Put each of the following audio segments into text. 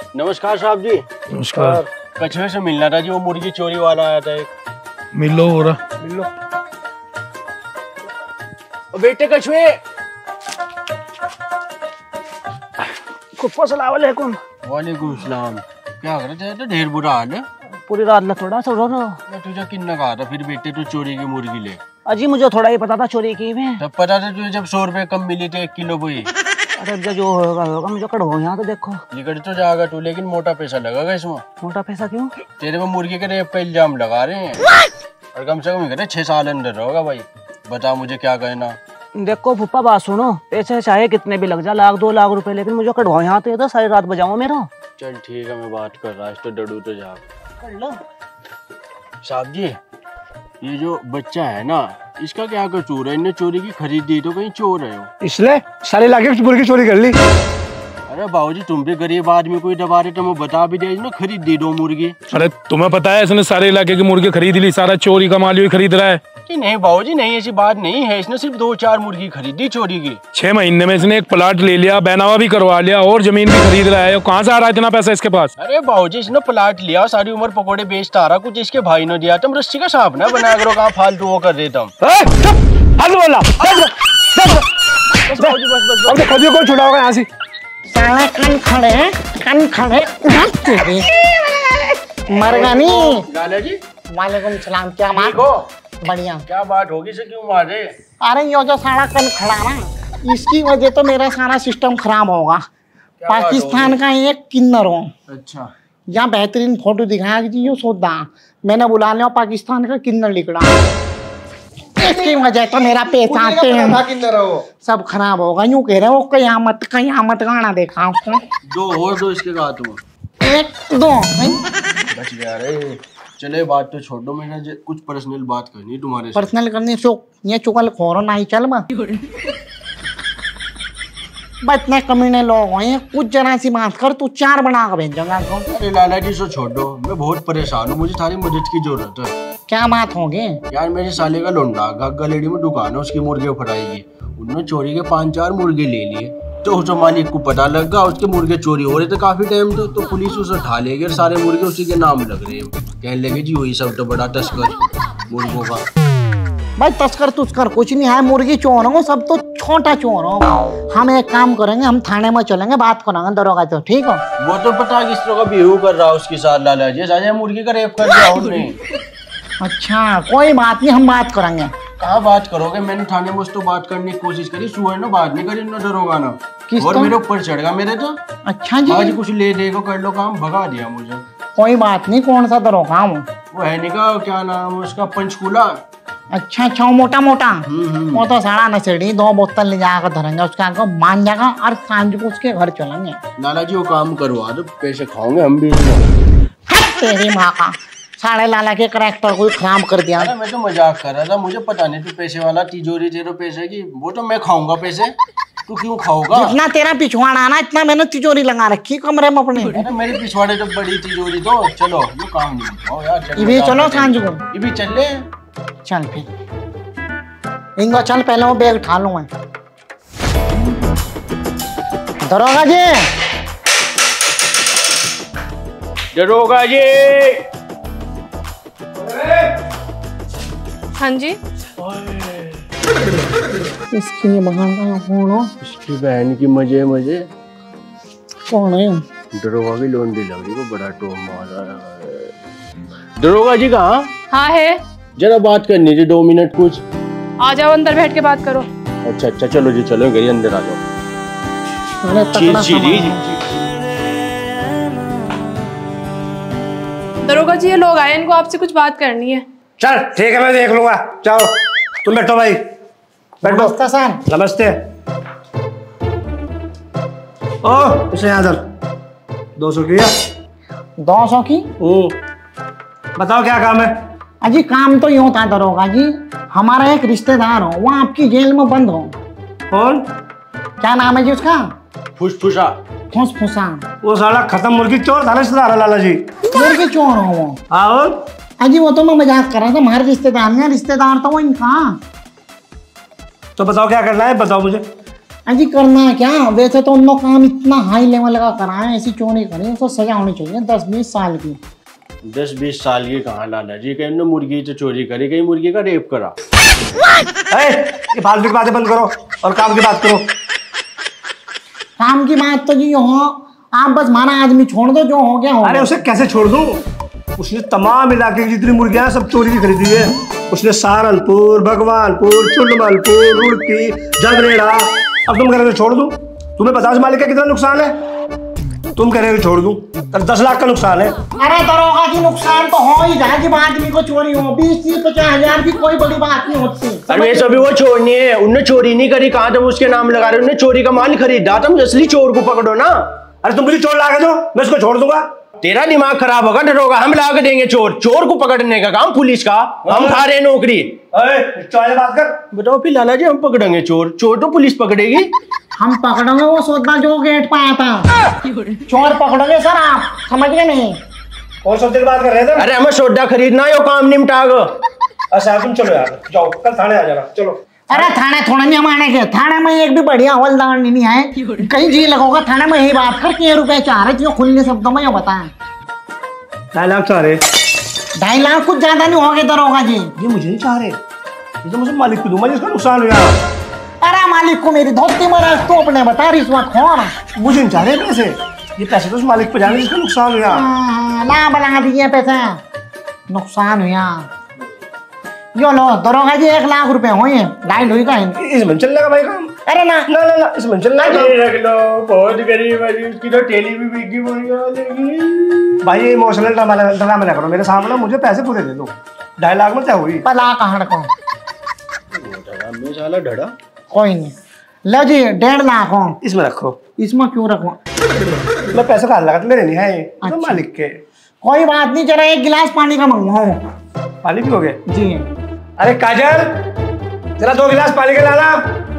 नमस्कार साहब जी। नमस्कार। कछुए से मिलना था जी, वो मुर्गी चोरी वाला आया था एक। मिल लो हो रहा। मिल लो। बेटे कछुए। अस्सलाम वालेकुम। वालेकुम सलाम। क्या कर रहे थे? तो ढेर बुरा हाल है। पूरी रात ला थोड़ा सा रो रहा। मैं तुझे किन्ना कहा था फिर बेटे तू चोरी की मुर्गी ले। अजी मुझे थोड़ा ही पता था चोरी की में। तब पता था तुझे जब 100 रुपए कम मिली थे 1 किलो बोई। अरे जो होगा होगा, मुझे कड़वाओ यहाँ तो देखो। निकल तो जाएगा तू, लेकिन मोटा पैसा लगेगा इसमें। मोटा पैसा क्यों? तेरे में मुर्गी के रेप का इल्जाम लगा रहे हैं। और कम से कम 6 साल अंदर रहोगा भाई। बता मुझे क्या कहना। देखो फूफा बात सुनो, पैसे चाहे कितने भी लग जा, 1-2 लाख रुपए, लेकिन मुझे कड़वाओ यहाँ तो सारी रात बजाओ मेरा। चल ठीक है, मैं बात कर रहा, इस तो डरू तो जा कर लो। साहब जी, ये जो बच्चा है ना, इसका क्या कसूर है? इन्हें चोरी की खरीदी तो कहीं चोर है वो। इसलिए सारे लाके मुर्गी चोरी कर ली। अरे बाबूजी तुम भी गरीब आदमी, कोई दबा रहे तो मैं बता भी दे ना, खरीद दी 2 मुर्गी। अरे तुम्हें पता है इसने सारे इलाके की मुर्गी खरीद ली, सारा चोरी का माल ही खरीद रहा है। नहीं बाबूजी नहीं, ऐसी बात नहीं है। इसने सिर्फ 2-4 मुर्गी खरीदी चोरी की। 6 महीने में इसने एक प्लाट ले लिया, बैनावा भी करवा लिया और जमीन भी खरीद रहा है। कहाँ से आ रहा है इतना पैसा इसके पास? अरे बाबूजी इसने प्लाट लिया, सारी उम्र पकोड़े बेचता रहा, कुछ इसके भाई ने दिया। तुम रस्सी का सांप ना बना करो, कहाँ फालतू वो कर देता हूँ। कौन छुड़ाओगा यहाँ से? साला कन खड़े मरगानी। लाला जी वालेकुम सलाम। क्या बात? बढ़िया। क्या बात होगी से क्यों मारे? अरे ये जो साला कन खड़ा ना, इसकी वजह तो मेरा सारा सिस्टम खराब होगा। पाकिस्तान का एक किन्नर हो। अच्छा। यहाँ बेहतरीन फोटो दिखाया कि यो सोदा मैंने बुला लिया पाकिस्तान का किन्नर लिखड़ा। इसकी वजह तो मेरा पैसा आते हैं सब खराब होगा। यूँ कह रहे हो कयामत गाना देखा उसको। 2 और 2 इसके कहा तुम। 1-2 बच गया रे। चले बात तो छोड़ दो, मैंने कुछ पर्सनल बात करनी है तुम्हारे से। पर्सनल करनी सो ये चुकल खोरो नहीं चल इतने कमीने लोग हैं, कुछ जरा सी बात कर, तू 4 बना कर भेजूंगा। अरे लाला जी सो छोड़ दो, मैं बहुत परेशान हूँ, मुझे थारी मदद की जरूरत है। क्या बात होगी? यार मेरे साले का लोंडा गग्गा लेडी में दुकान है, उसकी मुर्गे फ्राई की। उन्होंने चोरी के 5-4 मुर्गे ले लिए। तो उस मालिक को पता लग गया उसके मुर्गे चोरी हो रहे थे काफी टाइम तो पुलिस उसे उठा ले गई और सारे मुर्गे उसी के नाम लग रहे हैं। कहने लगे जी वही सब तो बड़ा तस्कर मुर्गों का। भाई तस्कर तुस्कर कुछ नहीं है, मुर्गी चोर हो सब तो छोटा चोर हो। हम एक काम करेंगे, हम थाने में चलेंगे, बात करेंगे दरोगा तो, ठीक है? वो तो पता किस तरह का बिहेव कर रहा है उसके साथ लाला जी, साझा मुर्गी का रेप कर दिया उन्होंने। अच्छा कोई बात नहीं, हम बात करेंगे। कहाँ बात करोगे? मैंने थाने में उसको बात करने की कोशिश करी, सुअर ने बात नहीं करी, ना डरोगा ना। और मेरे ऊपर चढ़ गया मेरे तो। अच्छा जी। आज कुछ ले देगा कर लो काम, भगा दिया मुझे। कोई बात नहीं, कौन सा दरोगा हूँ? वो है नहीं का क्या नाम उसका, पंचकूला। अच्छा मोटा वो तो साड़ा नसेड़ी 2 बोतल ले जाकर धरेंगे, उसके आगे मान जाएगा और सांझ को उसके घर चलेंगे। लाला जी वो काम करवा दो, पैसे खाओगे हम भी। तेरी माँ का साढ़े लाला के करैक्टर को खराब कर दिया। अरे मैं तो मजाक कर रहा था, मुझे पता नहीं तू पैसे वाला, तिजोरी तेरे पैसे की, वो तो मैं खाऊंगा पैसे, तू क्यों खाओगा? जितना तेरा पिछवाड़ा ना, इतना मैंने तिजोरी लगा रखी कमरे में अपने। अरे मेरे पिछवाड़े तो बड़ी तिजोरी तो। चलो ये काम नहीं बताओ यार। ये भी चलो सांझ को, ये भी चल ले। चल फिर इनको चल, पहले वो बैग उठा लूँ मैं। दरोगा जी, दरोगा जी। हाँ जी। इसकी बहन का फोन हो। इसकी बहन की मजे मजे। कौन है? दरोगा की लोंडी लग रही को, बड़ा टोम मारा। दरोगा जी कहाँ? हाँ है। जरा बात करनी थी 2 मिनट कुछ। आ जाओ अंदर बैठ के बात करो। अच्छा चलो जी, चलो गई अंदर आ जाओ। दरोगा जी ये लोग आए, इनको आपसे कुछ बात करनी है। चल ठीक है, मैं देख लूंगा। जाओ तुम बैठो भाई, बैठो। नमस्ते सर। नमस्ते। ओ इसे यहाँ 200 की 200 की। बताओ क्या काम है? अजी काम तो यूं था दरोगा जी, हमारा एक रिश्तेदार हो, वो आपकी जेल में बंद हो। कौन? क्या नाम है जी उसका? फुसफुसा। फुसफुसा। वो साला खत्म मुर्गी चोर था रिश्तेदार लाला जी। मुर्गी चोर हो वो? और अजी वो तो मैं मजाक कर रहा था, हमारे रिश्तेदार नहीं, रिश्तेदार तो वो इनका। तो बताओ क्या करना है, बताओ मुझे। अजी करना है क्या? वैसे तो उन लोग काम इतना हाई लेवल का कराए, ऐसी चोरी करी तो सजा होनी चाहिए 10-20 साल की। 10-20 साल की कहाँ लाला जी, कहीं ने मुर्गी तो चोरी करी, कहीं मुर्गी का रेप करा। ये फालतू की बातें बंद करो और काम की बात करो। काम की बात तो जी हो, आप बस माना आदमी छोड़ दो, जो हो गया हो। अरे उसे कैसे छोड़ दूं? उसने तमाम इलाके की जितनी मुर्गियां सब चोरी की खरीदी है। उसने सहारनपुर, भगवानपुर, चुंडमलपुर, रुड़की, जगरेड़ा। अब तुम कह रहे हो छोड़ दूं? तुम्हें पता है मालिक का कितना नुकसान है? तुम कह रहे हो छोड़ दूं? 10 लाख का नुकसान है। अरे दरोगा की नुकसान तो हो ही जाए जब आदमी को चोरी हो। 20-30-50 हजार की कोई बड़ी बात नहीं होती। अरे सभी वो छोड़नी है, उनने चोरी नहीं करी, कहाँ तुम उसके नाम लगा रहे हो? उनने चोरी का माल खरीदा, तुम असली चोर को पकड़ो ना। अरे तुम मुझे चोर ला के दो, मैं उसको छोड़ दूंगा। तेरा दिमाग खराब होगा, डरोगा, हम ला के देंगे चोर। चोर को पकड़ने का काम पुलिस का, हम खा रहे नौकरी। चौड़े बात कर। बताओ फिर लाला जी, हम पकड़ेंगे चोर? चोर तो पुलिस पकड़ेगी। हम पकड़ोगे वो सौदा जो गेट पे आया था। चोर पकड़ोगे सर आप, समझ गए नहीं? और सौदे की बात कर रहे थे? अरे हमें सोडा खरीदना है, यो काम निपटा गो। अच्छा तुम चलो यार, जाओ कल थाने आ जाना। चलो। अरे थाने थोड़ा नहीं हमारे के, थाने में एक भी बढ़िया हवलदार नहीं है। कहीं जी लगोगा थाने में यही बात कर कि रुपए चाह रहे थे, खुलने शब्दों में बताएं। 2.5 लाख चाह रहे। 2.5 लाख कुछ ज्यादा नहीं होगे दरोगा जी। ये मुझे नहीं चाह रहे, ये तो मुझे मालिक को दूंगा जिसका नुकसान हुआ। अरे मालिक को मेरी धोती महाराज तो अपने बता रही रिश्वत खोर। मुझे नहीं चाह रहे पैसे, ये पैसे तो उस मालिक पे जाने जिसका नुकसान हुआ। ना बना दिए पैसे, नुकसान हुआ। यो लो दरोगा जी 1 लाख रुपए हुए, 2.5 हुई का इसमें चल लगा भाई काम। अरे ना ना ना ना इसमें चल लगा। रख लो, बहुत गरीब है, उसकी तो टेली भी बिकी बोली। भाई ये इमोशनल ड्रामा ना करो मेरे सामने, मुझे पैसे पूरे दे दो। 2.5 लाख में क्या हुई? पला कहाँ को मैं साला ढड़ा। कोई नहीं, लो जी 1.5 लाख हो। इसमें रखो। इसमें क्यों रखो? मैं पैसे कहाँ लगा, मेरे नहीं है, तो अच्छा। मालिक के। कोई बात नहीं, जरा 1 गिलास पानी का मंगवाओ। पानी पियोगे? जी। अरे काजल, जरा 2 गिलास पानी के लाना।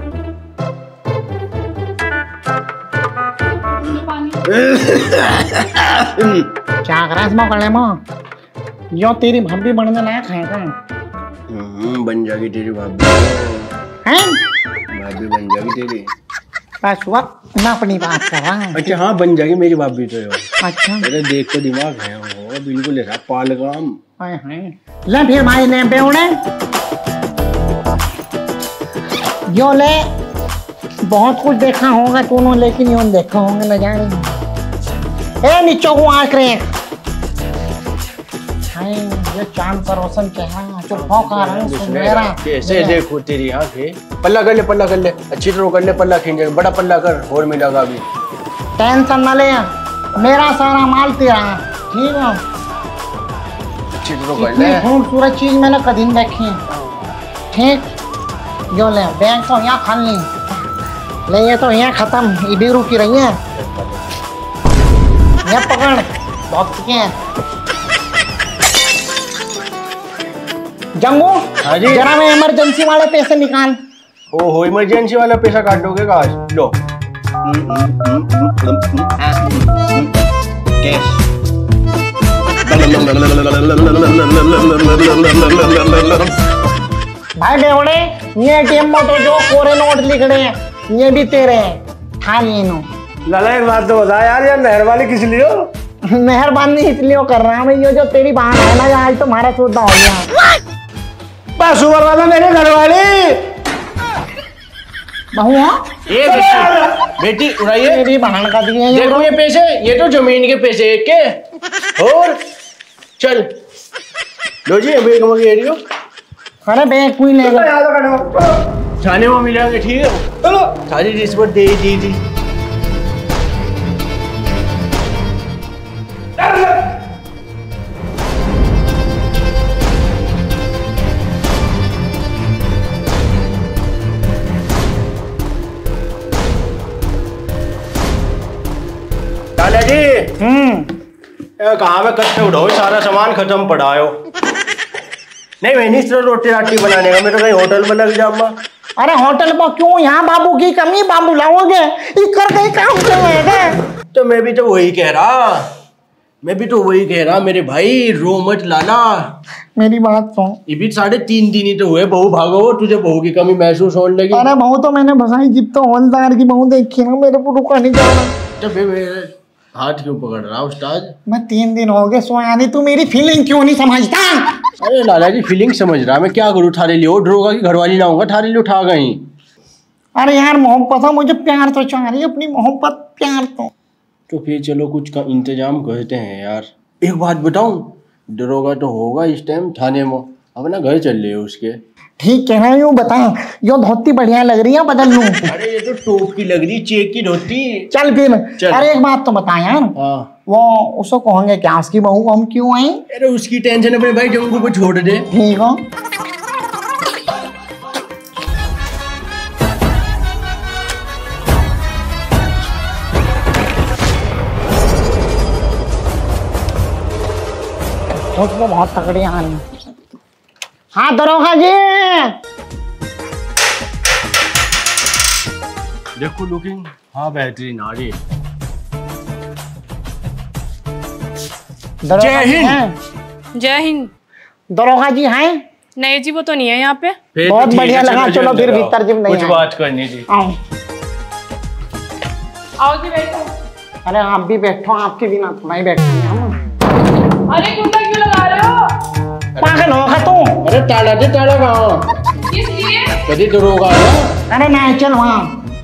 क्या करा इसमें करने में? यो तेरी भाभी बनने लायक है क्या? बन जाएगी तेरी भाभी, हैं? भाभी बन जाएगी तेरी। बस वक्त मैं अपनी बात कर रहा हूँ। अच्छा हाँ, बन जाएगी मेरी भाभी तो। अच्छा मेरे देख को दिमाग है वो, बिल्कुल ऐसा पालगाम। ले फिर भाई ले बेवड़े, यो ले। बहुत कुछ देखा होगा तूने, लेकिन यो देखा होंगे न जाने। ए नीचो को आंख रे, ये चांद का रोशन चेहरा, जो भौंका रहा है सुनहरा। कैसे देखो तेरी आंखें। पल्ला कर ले, पल्ला कर ले, अच्छी तरह कर ले, पल्ला खींच, बड़ा पल्ला कर, और मिलेगा अभी। टेंशन न ले, मेरा सारा माल तेरा है, ठीक है? अच्छी तरह कर ले। खूबसूरत चीज मैंने कभी नहीं देखी, ठीक? यो ले बैंक तो यहाँ खाली ले, ये तो यहाँ खत्म, ये भी रुकी रही है। ये पकड़ बहुत के जंगू। हाँ जी। जरा मैं इमरजेंसी वाले पैसे निकाल। ओहो, इमरजेंसी वाला पैसा काटोगे काश? लो कैश। भाई बेवड़े, ये एटीएम में तो जो कोरे नोट लिख रहे हैं, ये भी तेरे हैं, खा लिए नो। लाला एक बात तो बता यार, मेहरबानी किस लिए हो? मेहरबानी इसलिए कर रहा हूँ, ये जो तेरी बहन है ना, आज तुम्हारा सौदा हो गया। बस उमर वाला मेरे घर वाली बहू है? ये बेटी उड़ाइए, मेरी बहन का दिए देखो ये पैसे, ये तो जमीन के पैसे एक के। और चल लो जी, बैग मंगेरियो। अरे बैग कोई लेगा? थाने में मिलेंगे, ठीक है? चलो। सारी रिश्वत दे दी थी। लाला जी, कहाँ पे कट्टे उठाओ, सारा सामान खत्म पड़ा हो। नहीं मैं नहीं सिर्फ रोटी राटी बनाने का, मैं तो कहीं होटल में लग जाऊंगा। अरे होटल में क्यों? यहाँ बाबू की कमी, बाबू लाओगे, कर कहीं काम चलेगा। तो मैं भी तो वही कह रहा, मैं भी तो वही कह रहा मेरे भाई, रो मत लाला। मेरी बात सुन। ये भी 3.5 दिन ही तो हुए बहू भागो, तुझे बहू की कमी महसूस होने लगी। अरे बहू तो मैंने भगाई, जिब तो हवलदार की बहू देखी ना, मेरे को रुका नहीं जा रहा। जब मेरे हाथ क्यों पकड़ रहा उस्ताद? मैं 3 दिन हो गए सोया नहीं, तू मेरी फीलिंग क्यों नहीं समझता? अरे लाला जी फीलिंग समझ रहा, मैं क्या करूँ? थारे लिए ड्रोगा की घरवाली लाऊंगा, थारे लिए उठा गई। अरे यार मोहब्बत है, मुझे प्यार तो चाह रही है, अपनी मोहब्बत प्यार तो फिर चलो कुछ का इंतजाम करते हैं यार। एक बात बताऊं, दरोगा तो होगा इस टाइम थाने में, अपना घर चल रहे उसके। ठीक कह रहा हूँ, बता यो धोती बढ़िया लग रही है, बदल लूं? अरे ये तो टोप की लग रही, चेक की धोती। चल फिर चल। अरे एक बात तो बता यार, हाँ वो उसको कहोगे क्या उसकी बहू को हम क्यों आए? अरे उसकी टेंशन अपने भाई जंगू को छोड़ दे। ठीक हो। उसको बहुत तगड़ी आ रही है। हाँ दरोगा जी, देखो लुकिंग, हाँ बेहतरीन आ रही। दरोगा जी हिंद। हैं? जय हिंद। दरोगा जी हैं? नहीं जी, वो तो नहीं है यहाँ पे। फिर बहुत तो ठीक बढ़िया है, लगा, चलो फिर लगाओ। भीतर जिम नहीं कुछ आए। बात करनी थी। आओ। आओ जी बैठो। अरे आप भी बैठो, आपके बिना थोड़ा ही बैठेंगे हम। अरे कुंडा क्यों लगा रहे हो? पागल होगा तू? अरे ताला दे, ताला कहाँ? किस लिए? कभी दरोगा ना। अरे नहीं चल वहाँ।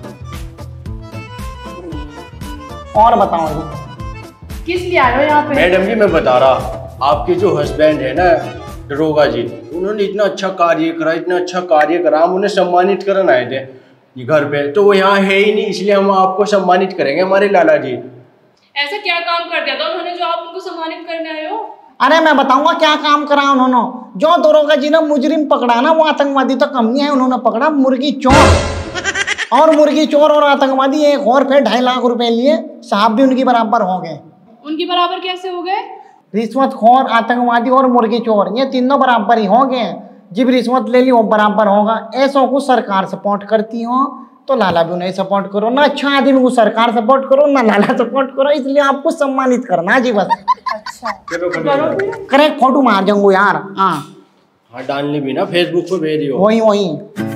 और बताओ जी, किस लिए आए हो यहाँ पे? मैडम जी मैं बता रहा, आपके जो हस्बैंड है ना दरोगा जी, उन्होंने इतना अच्छा कार्य करा, इतना अच्छा कार्य करा, हम उन्हें सम्मानित करने आए थे ये घर पे, तो वो यहाँ है ही नहीं, इसलिए हम आपको सम्मानित करेंगे हमारे लाला जी। ऐसा क्या काम कर दिया था उन्होंने जो आप उनको सम्मानित करने आए हो? अरे मैं बताऊंगा क्या काम करा उन्होंने। जो दरोगा जी ने मुजरिम पकड़ा ना, वो आतंकवादी तो कम नहीं है, उन्होंने पकड़ा मुर्गी चोर। और मुर्गी चोर और आतंकवादी एक और फिर 2.5 लाख रुपए लिए, साहब भी उनकी बराबर हो गए। उनकी बराबर कैसे हो गए? रिश्वतखोर, आतंकवादी और मुर्गी चोर, ये तीनों बराबर ही हो गए। जब रिश्वत ले ली वो बराबर होगा। ऐसों को सरकार सपोर्ट करती हो तो लाला भी उन्हें सपोर्ट करो ना, अच्छा आदमी को सरकार सपोर्ट करो ना लाला सपोर्ट करो, इसलिए आपको सम्मानित करना जी बस। अच्छा करे फोटो मार जाऊंगा यार। हाँ हाँ डालनी भी ना, फेसबुक पे भेज दियो। वही वही।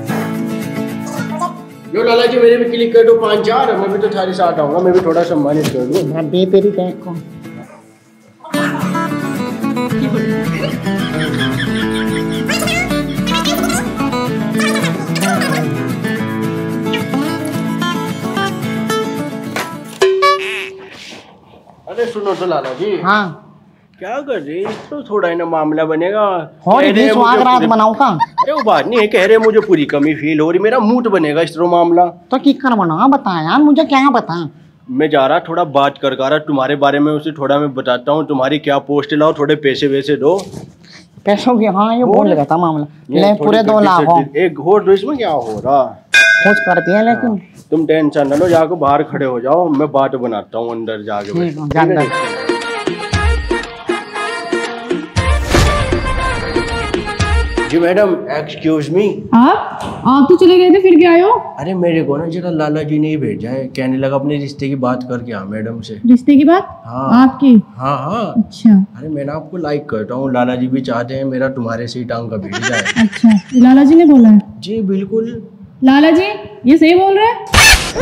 लो लाला जी मेरे भी क्लिक कर दो 5-4, मैं भी तो थारी साथ आऊंगा, मैं भी थोड़ा सम्मानित कर दूँ। मैं भी तेरी देख को अरे सुनो तो लाला जी। हाँ क्या कर रही तो थोड़ा ही ना मामला बनेगा। और कह रहे इतनी मुझे रात पूरी- बनाऊ का? अरे वो बात नहीं है, कह रहे मुझे पूरी कमी फील हो रही, मेरा मूड बनेगा इस तरह मामला। तो की कर बना बता यार, मुझे क्या बता। मैं जा रहा थोड़ा बात कर रहा तुम्हारे बारे में, उसे थोड़ा मैं बताता हूँ तुम्हारी क्या पोस्ट, लाओ थोड़े पैसे वैसे दो। पैसों की हाँ ये बोल लगा था मामला। ये ले थोड़ी पूरे 2 लाख हो एक हो तो इसमें क्या हो रहा। कुछ करती है लेकिन। तुम टेंशन न लो, जाकर बाहर खड़े हो जाओ, मैं बात बनाता हूँ अंदर जाके। ठीक है, जा अंदर। जी मैडम एक्सक्यूज मी। आप तो चले गए थे, फिर क्या आए हो? अरे मेरे को ना जरा लाला जी ने ही भेजा है, कहने लगा अपने रिश्ते की बात करके आ मैडम से। रिश्ते की बात? हाँ आपकी? हाँ हाँ। अच्छा अरे मैं ना आपको लाइक करता हूँ, लाला जी भी चाहते हैं मेरा तुम्हारे से ही टांग का भिड़ जाए। अच्छा, लाला जी ने बोला है? जी बिल्कुल। लाला जी ये सही बोल रहे हैं?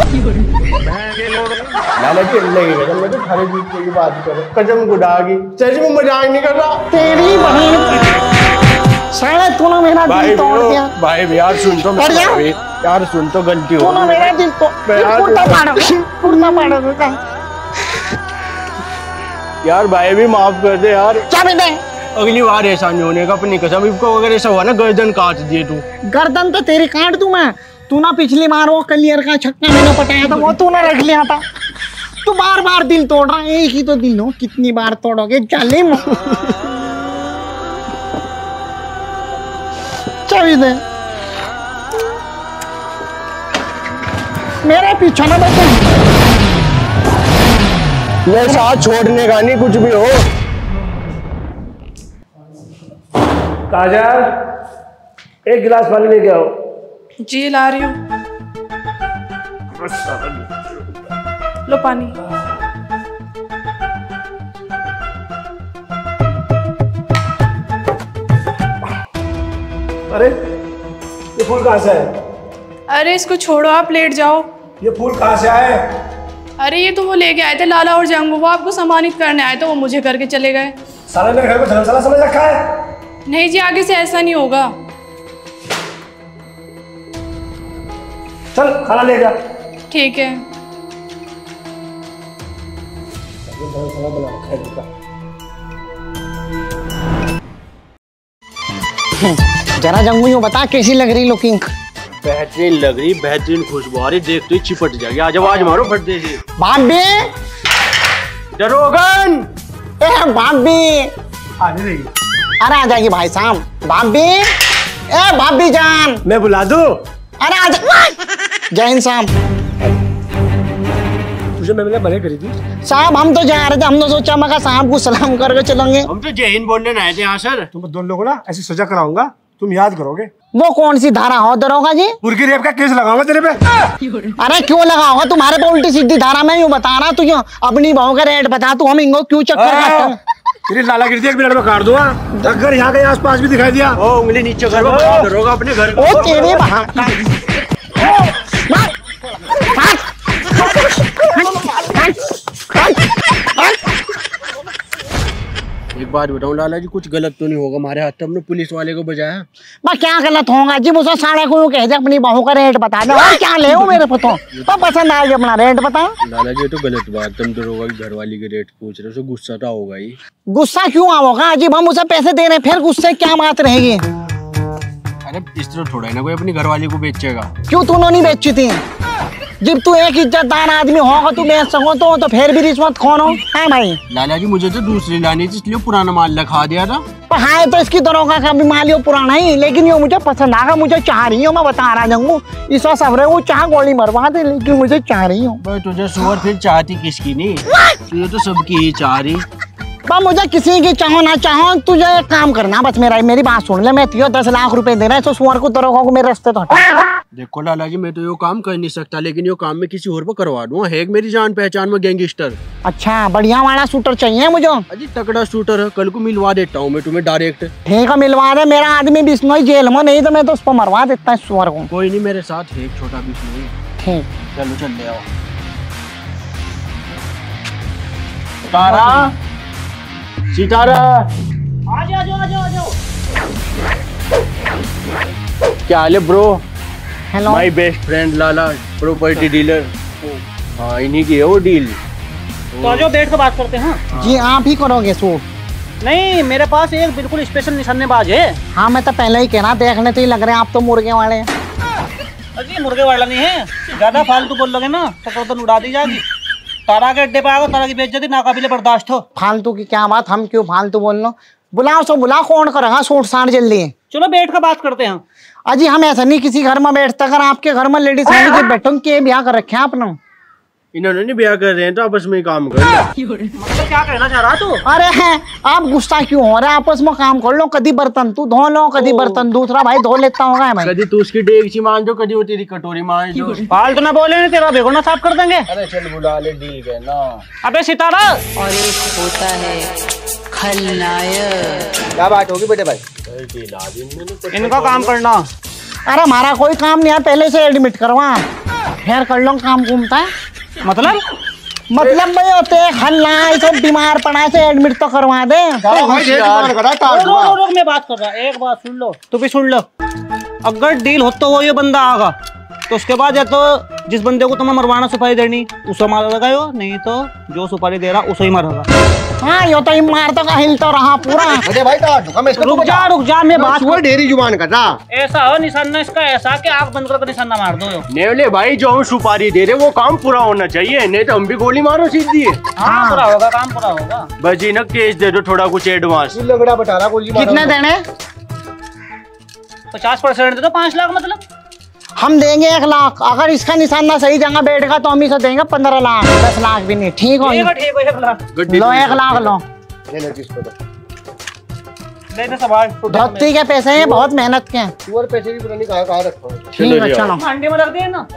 लाला जी लगेगा मैं तो थारे रिश्ते की बात करो, कसम खुदा की, सच में मजाक नहीं कर रहा। तेरी बहन साला तूने मेरा दिल तोड़ दिया। भाई यार सुन तो और यार सुन तो गलती हो तूने मेरा दिल तो कुर्ता पाड़ो यार, भाई भी माफ कर दे यार। चाबी दे। अगली बार ऐसा नहीं होने का, अपनी कसम। इसको अगर ऐसा हुआ ना गर्दन काट दिए तू। गर्दन तो तेरी काट दूं मैं। तू ना पिछली बार वो कलियर का छक्का मैंने पटाया था, वो तूने रख लिया था। तू बार बार दिल तोड़ रहा है, एक ही तो दिल हो, कितनी बार तोड़ोगे जालिम। चाबी दे। मेरे पीछे ना बैठो। मेरे साथ छोड़ने का नहीं, कुछ भी हो। काजल, एक गिलास पानी लेके आओ। जी ला रही हूँ। लो पानी। फूल कहाँ से है? अरे इसको छोड़ो, आप लेट जाओ। ये फूल कहाँ से आए? अरे ये तो वो लेके आए थे लाला और जंगू, वो आपको सम्मानित करने आए थे, वो मुझे करके चले गए। साले मेरे घर को धर्मशाला समझ रखा है? नहीं जी, आगे से ऐसा नहीं होगा। चल खाना ले जा। ठीक है। धर्मशाला बना रखा है इनका। जरा जंगू यूं बता कैसी लग रही लुकिंग? बेहतरीन लग रही, बेहतरीन खुशबू आ रही, देख तो ही चिपट जाएगी। आज आवाज मारो फटते से। भाभी, दरोगन, ए भाभी, आ नहीं रही। अरे आ जाएगी भाई साहब। भाभी, ए भाभी जान, मैं बुला दूं? अरे आ जा। जैन साहब, तुझे मैंने भले करी थी। साहब हम तो जा रहे थे, हमने सोचा मगर साहब को सलाम करके चलेंगे। हम तो जय हिंद बोलने आए थे यहाँ सर। तुम दोनों को ना ऐसी सजा कराऊंगा, तुम याद करोगे। वो कौन सी धारा हो दरोगा जी? मुर्गी रेप का केस लगाऊंगा तेरे पे। अरे क्यों लगाओगा, तुम्हारे पे उल्टी सीधी धारा। मैं यूं बता रहा, तू क्यों अपनी बहू का रेट बता, तू हम इनको क्यों चक्कर काटता है? तेरी लालागिरी 1 मिनट में काट दूंगा। अगर यहाँ के आसपास भी दिखाई दिया, ओ उंगली नीचे करो, दरोगा अपने घर को। ओ तेरे एक बात बताऊं लाला जी, कुछ गलत तो नहीं होगा हमारे हाथ? हमने पुलिस वाले को बजाया। मैं क्या गलत होगा जी? मुझे साढ़े को कह दे अपनी बहू का रेट बता दे, और क्या ले मेरे को तो पसंद आएगी, अपना रेट बता। लाला जी ये तो गलत बात, तुम दरोगा की घरवाली के रेट पूछ रहे हो, गुस्सा तो होगा ही। गुस्सा क्यों आओगा अजीब? हम उसे पैसे दे रहे हैं, फिर गुस्से क्या बात रहेगी? अरे इस तरह थोड़ा है ना कोई अपनी घरवाली को बेचेगा। क्यों तूने नहीं बेची थी? जब तू एक इज्जतदार आदमी होगा तू बेच सको तो फिर भी रिश्वत कौन हो? है भाई लाला जी मुझे तो दूसरी लानी थी, इसलिए पुराना माल रखा दिया था। पर हाँ तो इसकी दरोगा का भी माल यो पुराना ही, लेकिन ये मुझे पसंद आगा, मुझे चाह रही हूँ। मैं बता रहा हूँ इस वक्त सब रहे वो चाह गोली मरवा दे, लेकिन मुझे चाह रही हूँ। भाई तुझे सुअर फिर चाहती किसकी नहीं, तुझे तो सबकी ही चाह रही। पर मुझे किसी की चाहो ना चाहो, तुझे एक काम करना बस, मेरी बात सुन ले। मैं तुझे 10 लाख रुपए दे रहा है, तो सुअर को दरोगा को मेरे रास्ते तो हटा। देखो लाला जी मैं तो ये काम कर नहीं सकता, लेकिन ये काम मैं किसी और पर करवा दूंगा। है एक मेरी जान पहचान में गैंगस्टर। अच्छा बढ़िया वाला शूटर चाहिए मुझे। अजी तगड़ा शूटर है, कल को मिलवा देता हूँ मैं तुम्हें डायरेक्ट। ठीक है मिलवा दे, मेरा आदमी बिश्नोई जेल में नहीं तो मैं तो उस पर मरवा देता है सुअर को। कोई नहीं मेरे साथ है एक छोटा बिश्नोई। ठीक चलो चल ले आओ। सितारा, सितारा आ जाओ। क्या हाल है bro? Hello my best friend Lala, property dealer. हाँ इन्हीं की है वो डील। तो जो बैठ कर बात करते हैं। जी आप ही करोगे सूट? नहीं मेरे पास एक बिल्कुल स्पेशल निशानेबाज है। हाँ मैं तो पहले ही कहना, देखने तो ही लग रहे हैं आप तो मुर्गे वाले हैं। अजी मुर्गे वाला नहीं है, ज्यादा फालतू बोल लोगे ना तो गर्दन उड़ा दी जाएगी। तारा के अड्डे पे आएगा, तारा की बेइज्जती नाकाबिले बर्दाश्त हो। फालतू की क्या बात, हम क्यों फालतू बोल लो? बुलाओ सो बुलाओ, कौन करेगा सूट साट जल्दी। चलो बैठ कर बात करते हैं। अजी हम ऐसा नहीं किसी घर में बैठते, अगर आपके घर में लेडीज बैठो के ब्याह कर रखे हैं आपने। इन्होंने नहीं ब्याह कर रहे हैं तो आपस में ही काम कर। मतलब क्या कहना चाह रहा तू? अरे हैं आप गुस्सा क्यों हो रहे हैं? आपस में काम कर लो, कभी बर्तन तू धो लो, कभी बर्तन दूसरा भाई धो लेता होगा भाई। कभी तू उसकी डेगची मान दो, कभी वो तेरी कटोरी मान दो। फालतू ना बोले, नहीं तेरा बेगुना साफ कर देंगे। अरे चल बुला ले, डील के ना। अबे सितारा, और एक होता है खलनायक। क्या बात होगी बेटे भाई? इनका काम करना। अरे हमारा कोई काम नहीं है, पहले से एडमिट करवा फिर कर लो काम घूमता है। मतलब भाई होते हल्ला सब बीमार पड़ा से एडमिट तो करवा दे। रुक मैं बात कर रहा, एक बात सुन लो, तू भी सुन लो। अगर डील हो तो वो ये बंदा आगा, तो उसके बाद या तो जिस बंदे को तुम्हें मरवाना सुपारी देनी उसे मारा लगायो, नहीं तो जो सुपारी दे रहा उसे ही मारेगा। हाँ यो तो मार तो का हिल तो रहा पूरा। अरे भाई रुक जा मैं बात वो डेरी जुबान कर रहा। ऐसा हो निशाना इसका ऐसा कि आंख बंद करके निशाना मार दो। नेवले भाई जो हम सुपारी दे रहे वो काम पूरा होना चाहिए, नहीं तो हम भी गोली मारो सीधी। हाँ पूरा होगा, काम पूरा होगा। बस जी ना केस दे दो थोड़ा कुछ एडवांस। लगड़ा बता रहा गोली कितने देने? 50% दे दो, 5 लाख मतलब। हम देंगे 1 लाख, अगर इसका निशाना सही जगह बैठेगा तो हम इसे देंगे 15 लाख, 10 लाख भी नहीं। ठीक हो? ठीक है 1 लाख लो 1 लाख लो। लेने सवाल धोती के पैसे हैं, बहुत मेहनत के हैं। पैसे भी पुरानी कहाँ रखा है? ठीक है चलो। मंडी में रख दिए ना।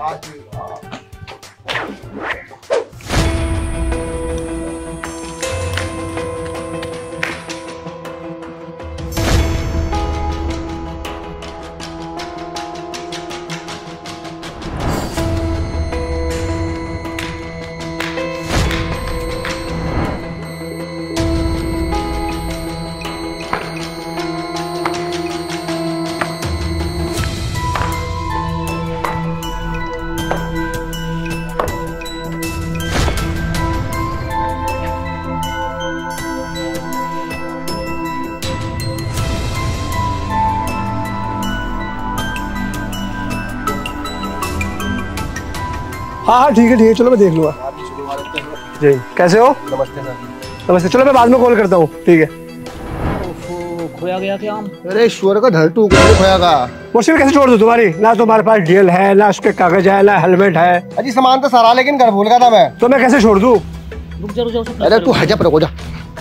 हाँ ठीक है, चलो मैं देख लूँगा जी। कैसे हो? नमस्ते सर। नमस्ते, चलो मैं बाद में कॉल करता हूँ, ठीक है। खोया गया क्या हम? अरे ईश्वर का धर टूक खोया का। मुश्किल कैसे छोड़ दूँ तुम्हारी? ना तुम्हारे पास डीएल है, ना उसके कागज है, ना हेलमेट है। अजी सामान तो सारा, लेकिन घर भूल गया था मैं। तो मैं कैसे छोड़ दूँ? रुक जा। अरे तू हजा पर हो जा।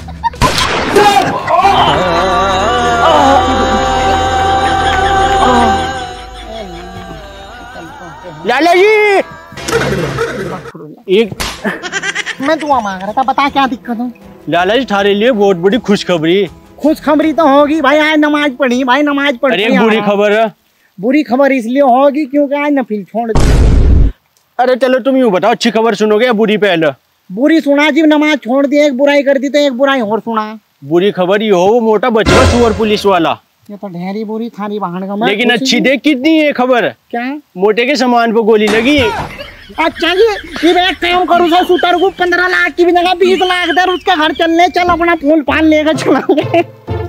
लाला जी एक मैं दुआ मांग रहा था, बता क्या दिक्कत है? लाला जी थारे लिए बहुत बड़ी खुशखबरी। खुशखबरी तो होगी भाई, आज नमाज पढ़ी भाई, नमाज पढ़ी। अरे एक बुरी खबर है। बुरी खबर इसलिए होगी क्योंकि आज नफिल छोड़ दी। अरे चलो तुम यूँ बताओ, अच्छी खबर सुनोगे या बुरी पहले? बुरी सुना जी, नमाज छोड़ दी, एक बुराई कर दी तो एक बुराई और सुना। बुरी खबर ये हो, वो मोटा बचवा सुअर पुलिस वाला। ये तो ढेरी बुरी थारी बहन का। लेकिन अच्छी देख कितनी है खबर। क्या? मोटे के सामान पे गोली लगी। अच्छा जी, ये मैं काम करूँ सर, सुतर को 15 लाख की भी जगह 20 लाख दर उसका घर चलने, चल अपना फूल पान लेकर चलाओगे।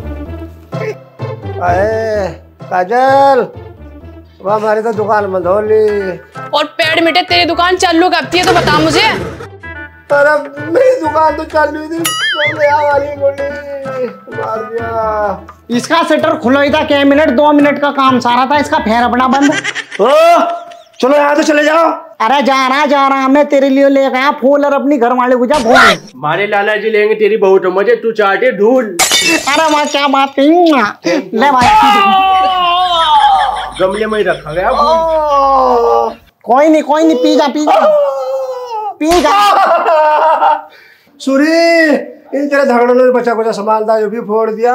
काजल, वह हमारी तो दुकान बंद हो ली। और पेड़ मिटे तेरी दुकान चालू कब थी तो बता मुझे। अरे मेरी दुकान तो चालू थी, वाली गोली मार दिया। इसका शटर खुला ही था, क्या मिनट 2 मिनट का काम सारा था, इसका फेर अपना बंद। चलो यहाँ तो चले जाओ। अरे जा रहा मैं तेरे लिए ले गया फूल और अपनी घर वाले को जा भूल। हमारे लाला जी लेंगे तेरी बहू तो मजे, तू चाटे ढूल। अरे माँ क्या बात कही, ले भाई गमले में ही रखा गया। कोई नहीं, पी जा। सूरी, इन तेरे झगड़ों ने बचा कुछ सामान था जो भी फोड़ दिया।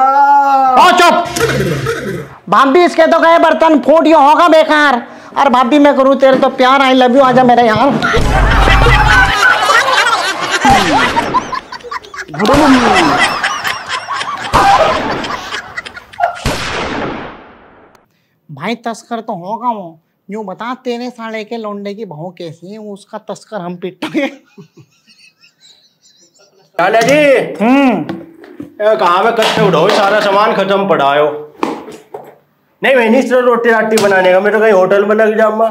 चुप। भाभी इसके तो गए बर्तन फूट होगा बेकार। और भाभी मैं करूँ तेरे तो प्यार, आई लव यू, आजा मेरे यहाँ। भाई तस्कर तो होगा वो, यूं बता तेरे साले के लौंडे की बहू कैसी है, उसका तस्कर हम पिटेंगे। लाला जी कहाँ पे कट्टे उठाओ, सारा सामान खत्म पड़ा है। नहीं मैं नहीं सिर्फ रोटी राटी बनाने का, मैं तो कहीं होटल में लग जाऊंगा।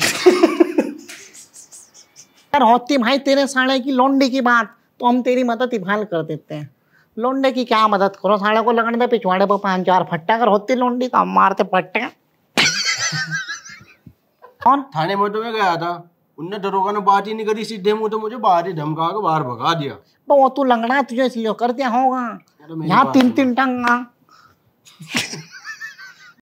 यार होती भाई तेरे साले की लौंडे की बात तो हम तेरी मदद इभाल कर देते हैं। लौंडे की क्या मदद करो, साले को लगने दे पिछवाड़े पर 5-4 फट्टा। अगर होती लौंडी तो हम मारते फट्टे। कौन? थाने में तो मैं गया था, उनने दरोगा ने बात ही नहीं करी, सीधे मुंह तो मुझे बाहर ही धमका के बाहर भगा दिया। वो तू लंगड़ा तुझे इसलिए कर दिया होगा, यहाँ 3-3 टंगा।